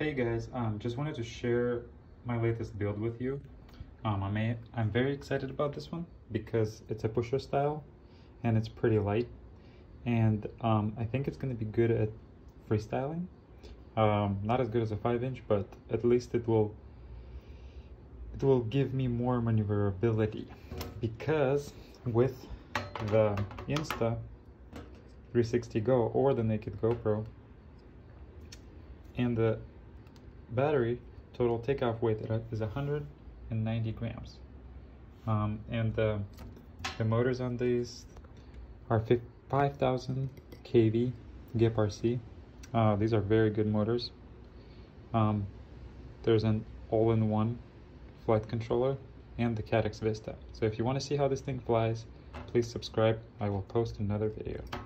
Hey guys, just wanted to share my latest build with you. I'm very excited about this one because it's a pusher style and it's pretty light, and I think it's going to be good at freestyling. Not as good as a 5-inch, but at least it will give me more maneuverability, because with the Insta 360 Go or the Naked GoPro and the battery, total takeoff weight is 190 grams. And the motors on these are 5,000 kV GIP RC. These are very good motors. There's an all-in-one flight controller and the Cadex Vista. So if you want to see how this thing flies, please subscribe. I will post another video.